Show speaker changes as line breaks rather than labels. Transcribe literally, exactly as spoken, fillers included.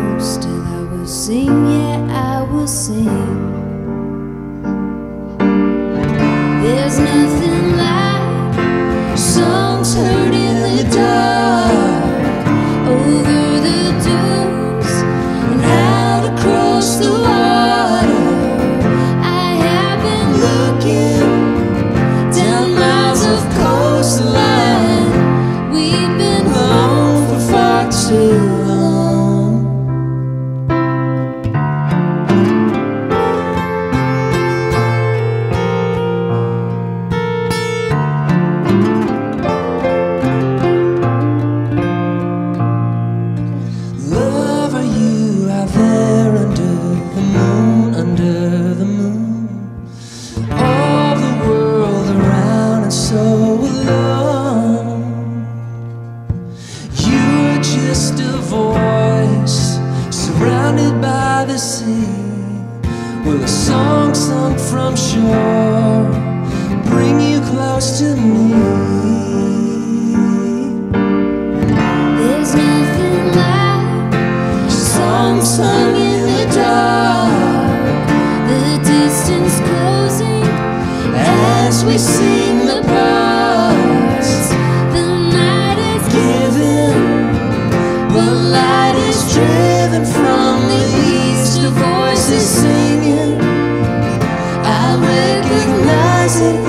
Still I will sing, yeah, I will sing. There's nothing like songs heard in the dark, over the dunes and out across the water. I have been looking down miles of coastline. We've been home for far too long. Just a voice surrounded by the sea, with a song sung from shore, bring you close to me. There's nothing like a song sung in the dark, the distance closing as we sing the parts. The night is giving, the light is driven from the east, a voice is singing. I recognize it.